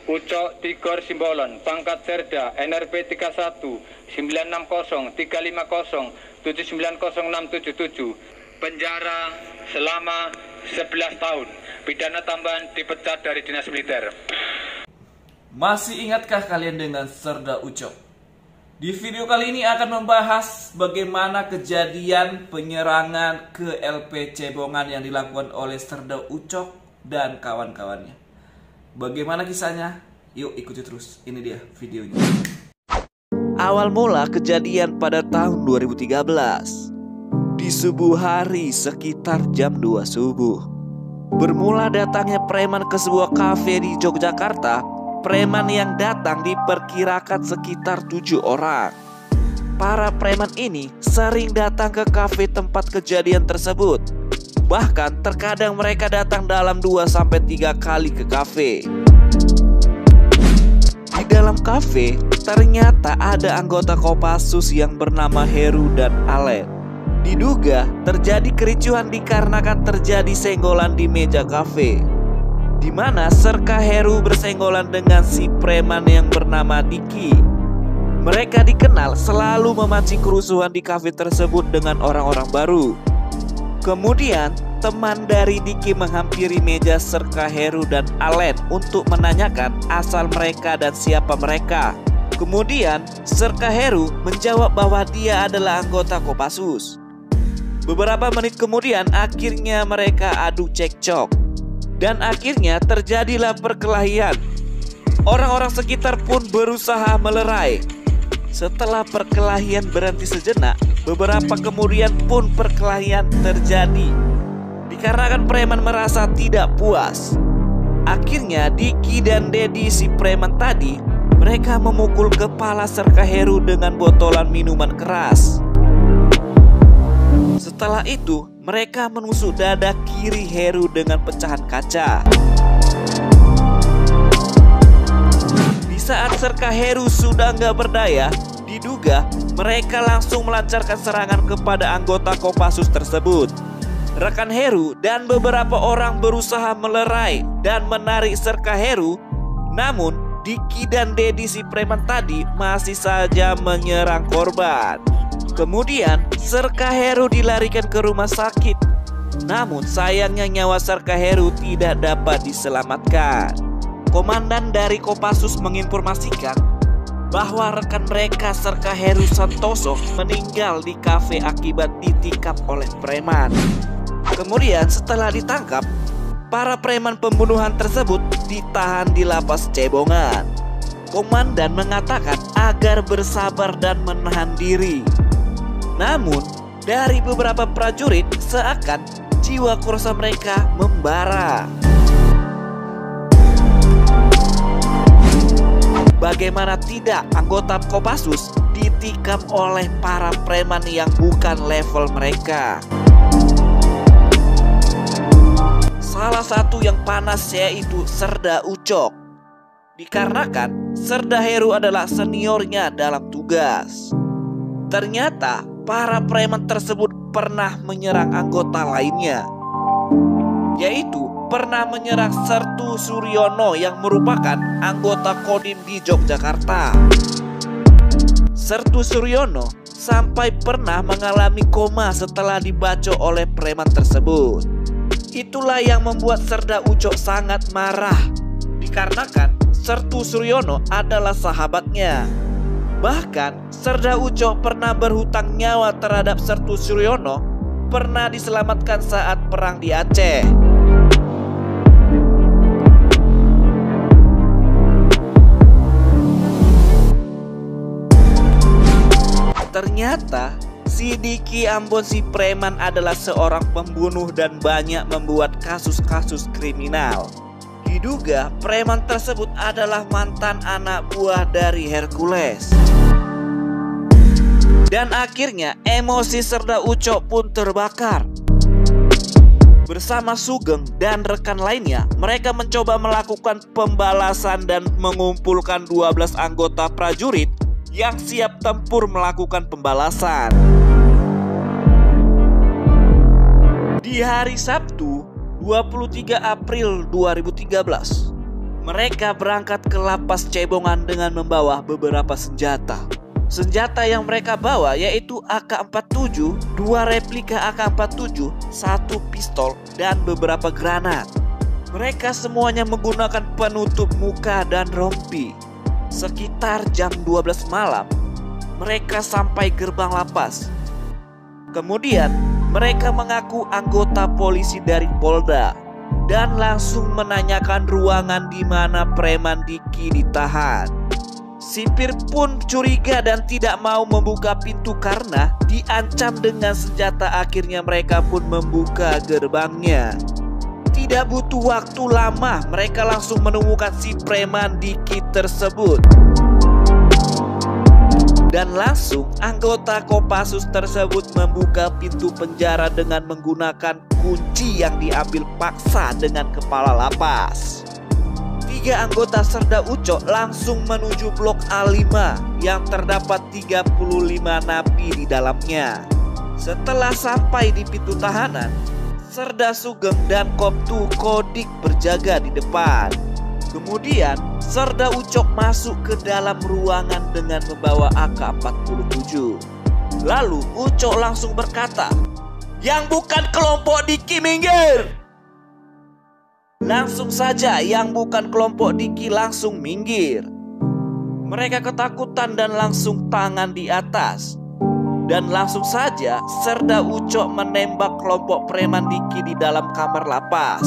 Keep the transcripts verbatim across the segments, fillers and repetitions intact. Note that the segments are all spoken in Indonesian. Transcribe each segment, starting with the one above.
Ucok Tigor Simbolon, pangkat Serda, N R P tiga satu sembilan enam nol tiga lima nol tujuh sembilan nol enam tujuh tujuh, penjara selama sebelas tahun, pidana tambahan dipecat dari dinas militer. Masih ingatkah kalian dengan Serda Ucok? Di video kali ini akan membahas bagaimana kejadian penyerangan ke L P Cebongan yang dilakukan oleh Serda Ucok dan kawan-kawannya. Bagaimana kisahnya? Yuk ikuti terus, ini dia videonya. Awal mula kejadian pada tahun dua ribu tiga belas. Di subuh hari sekitar jam dua subuh. Bermula datangnya preman ke sebuah kafe di Yogyakarta. Preman yang datang diperkirakan sekitar tujuh orang. Para preman ini sering datang ke kafe tempat kejadian tersebut. Bahkan terkadang mereka datang dalam dua sampai tiga kali ke kafe. Di dalam kafe ternyata ada anggota Kopassus yang bernama Heru dan Alen. Diduga terjadi kericuhan dikarenakan terjadi senggolan di meja kafe, di mana Serka Heru bersenggolan dengan si preman yang bernama Diki. Mereka dikenal selalu memancing kerusuhan di kafe tersebut dengan orang-orang baru. Kemudian teman dari Diki menghampiri meja Serka Heru dan Alen untuk menanyakan asal mereka dan siapa mereka. Kemudian Serka Heru menjawab bahwa dia adalah anggota Kopassus. Beberapa menit kemudian akhirnya mereka adu cekcok. Dan akhirnya terjadilah perkelahian. Orang-orang sekitar pun berusaha melerai. Setelah perkelahian berhenti sejenak, beberapa kemudian pun perkelahian terjadi. Dikarenakan preman merasa tidak puas, akhirnya Diki dan Dedi si preman tadi, mereka memukul kepala Serka Heru dengan botolan minuman keras. Setelah itu mereka menusuk dada kiri Heru dengan pecahan kaca. Di saat Serka Heru sudah nggak berdaya, diduga mereka langsung melancarkan serangan kepada anggota Kopassus tersebut. Rekan Heru dan beberapa orang berusaha melerai dan menarik Serka Heru, namun Diki dan Dedi si preman tadi masih saja menyerang korban. Kemudian Serka Heru dilarikan ke rumah sakit. Namun sayangnya nyawa Serka Heru tidak dapat diselamatkan. Komandan dari Kopassus menginformasikan bahwa rekan mereka Serka Heru Santoso meninggal di kafe akibat ditikam oleh preman. Kemudian setelah ditangkap, para preman pembunuhan tersebut ditahan di lapas Cebongan. Komandan mengatakan agar bersabar dan menahan diri. Namun dari beberapa prajurit seakan jiwa kurasa mereka membara. Bagaimana tidak, anggota Kopassus ditikam oleh para preman yang bukan level mereka. Salah satu yang panas yaitu Serda Ucok. Dikarenakan Serda Heru adalah seniornya dalam tugas. Ternyata para preman tersebut pernah menyerang anggota lainnya, yaitu pernah menyerang Sertu Suryono yang merupakan anggota Kodim di Yogyakarta. Sertu Suryono sampai pernah mengalami koma setelah dibacok oleh preman tersebut. Itulah yang membuat Serda Ucok sangat marah, dikarenakan Sertu Suryono adalah sahabatnya. Bahkan Serda Ucok pernah berhutang nyawa terhadap Sertu Suryono, pernah diselamatkan saat perang di Aceh. Ternyata si Diki Ambon si preman adalah seorang pembunuh dan banyak membuat kasus-kasus kriminal. Diduga preman tersebut adalah mantan anak buah dari Hercules. Dan akhirnya emosi Serda Ucok pun terbakar. Bersama Sugeng dan rekan lainnya, mereka mencoba melakukan pembalasan dan mengumpulkan dua belas anggota prajurit yang siap tempur melakukan pembalasan. Di hari Sabtu dua puluh tiga April dua ribu tiga belas, Mereka berangkat ke lapas Cebongan dengan membawa beberapa senjata. Senjata yang mereka bawa yaitu A K empat puluh tujuh, dua replika A K empat puluh tujuh, satu pistol, dan beberapa granat. Mereka semuanya menggunakan penutup muka dan rompi. Sekitar jam dua belas malam, mereka sampai gerbang lapas. Kemudian, mereka mengaku anggota polisi dari Polda dan langsung menanyakan ruangan di mana preman Diki ditahan. Sipir pun curiga dan tidak mau membuka pintu karena diancam dengan senjata. Akhirnya mereka pun membuka gerbangnya. Tidak butuh waktu lama, mereka langsung menemukan si preman Diki tersebut. Dan langsung anggota Kopassus tersebut membuka pintu penjara dengan menggunakan kunci yang diambil paksa dengan kepala lapas. Tiga anggota Serda Ucok langsung menuju blok A lima yang terdapat tiga puluh lima napi di dalamnya. Setelah sampai di pintu tahanan, Serda Sugeng dan Koptu Kodik berjaga di depan. Kemudian Serda Ucok masuk ke dalam ruangan dengan membawa A K empat puluh tujuh. Lalu Ucok langsung berkata, "Yang bukan kelompok Diki minggir!" Langsung saja yang bukan kelompok Diki langsung minggir. Mereka ketakutan dan langsung tangan di atas. Dan langsung saja Serda Ucok menembak kelompok preman Diki di dalam kamar lapas.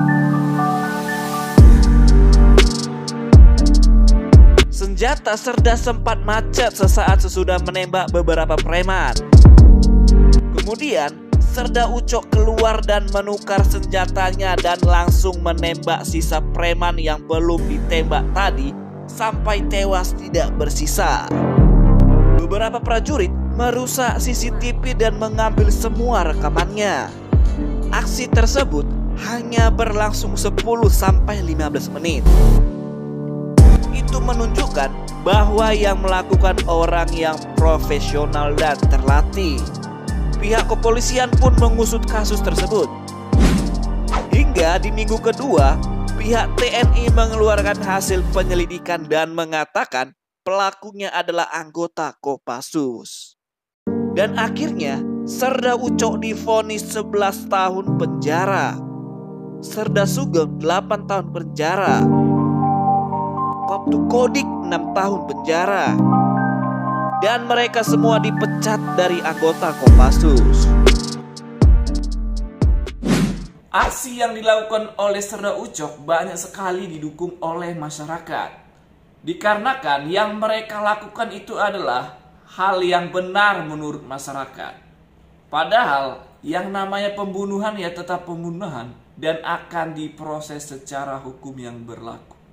Senjata Serda sempat macet sesaat sesudah menembak beberapa preman. Kemudian Serda Ucok keluar dan menukar senjatanya dan langsung menembak sisa preman yang belum ditembak tadi sampai tewas tidak bersisa. Beberapa prajurit merusak C C T V dan mengambil semua rekamannya. Aksi tersebut hanya berlangsung sepuluh sampai lima belas menit. Itu menunjukkan bahwa yang melakukan orang yang profesional dan terlatih. Pihak kepolisian pun mengusut kasus tersebut. Hingga di minggu kedua, pihak T N I mengeluarkan hasil penyelidikan dan mengatakan pelakunya adalah anggota Kopassus. Dan akhirnya Serda Ucok divonis sebelas tahun penjara. Serda Sugeng delapan tahun penjara. Koptu Kodik enam tahun penjara. Dan mereka semua dipecat dari anggota Kopassus. Aksi yang dilakukan oleh Serda Ucok banyak sekali didukung oleh masyarakat. Dikarenakan yang mereka lakukan itu adalah hal yang benar menurut masyarakat. Padahal yang namanya pembunuhan ya tetap pembunuhan dan akan diproses secara hukum yang berlaku.